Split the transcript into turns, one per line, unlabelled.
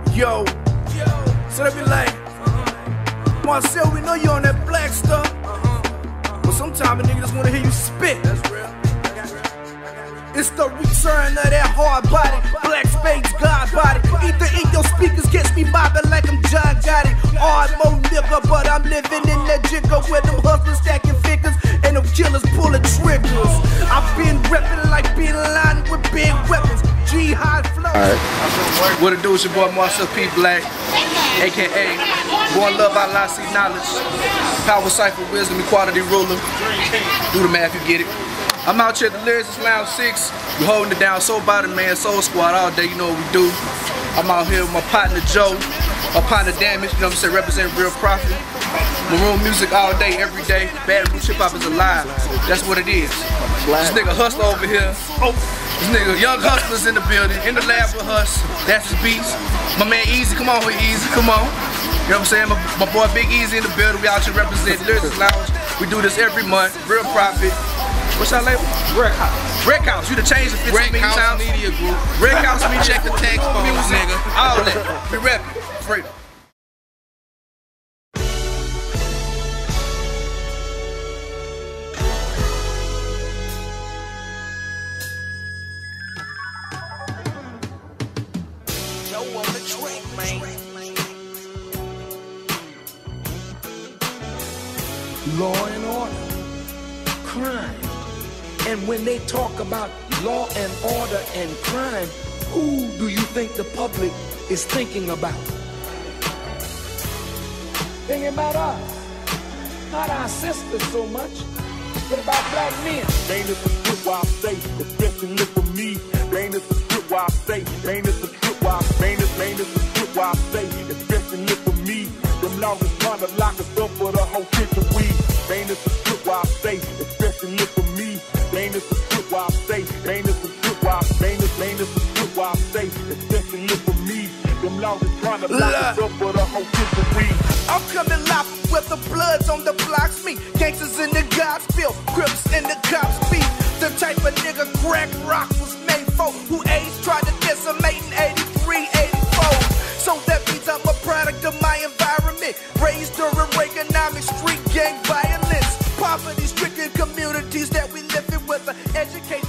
Yo, so they be like, Marcel, we know you on that black stuff, but sometimes a nigga just wanna hear you spit. That's real. It's the return of that hard body, black spades, God body. Either in your speakers gets me bobbing like I'm John Gotti. Hard mo nigga, but I'm living in that jigger where them hustlers stacking figures and them killers pulling triggers. I've been repping like Bin Laden with big weapons. Jihad flow. What it do is your boy Marcel P. Black, aka Born Love Allah See Knowledge, Power Cypher Wisdom Equality Ruler. Do the math, you get it. I'm out here at the Lyricist Lounge 6. We holding it down, Soul Body Man, Soul Squad all day, you know what we do. I'm out here with my partner Joe, my partner Damage, you know what I'm saying, representing Real Profit. Maroon music all day, every day. Bad Roots Hip Hop is alive. That's what it is. This nigga Hustler over here. This nigga Young Hustler's in the building, in the lab with Hus. That's his beats. My man Easy, come on with Easy, come on. You know what I'm saying? My boy Big Easy in the building. We out here representing Lyricist Lounge. We do this every month. Real Profit. What's our label? Rec House. Rec House. You done changed the 15 million times.
Media Group.
Rec House Media.
Check the text music, nigga.
All that. We reppin'. Freedom. Joe on the track, man.
Law and order. Crime. And when they talk about law and order and crime, who do you think the public is thinking about? Thinking about us. Not our sisters so much, but about black men.
Ain't this a strip where I stay, especially for me. Ain't this a strip where I stay, ain't this a strip where I stay, ain't this a strip where I stay, especially for me. Them longest trying to lock us up for the whole century. Ain't this a strip where I stay, especially for me. Ain't this a strip where I stay, ain't this a strip where I stay, ain't this a strip where I stay, especially for me. Them longest trying to lock us up for the whole century.
I'm coming live with the bloods on the blocks, me. Gangsters in the Godspill, Crips in the cops beat. The type of nigga crack rock was made for, who AIDS tried to decimate in 83, 84. So that means I'm a product of my environment, raised during Reaganomics, street gang violence, poverty-stricken communities that we live in with an education.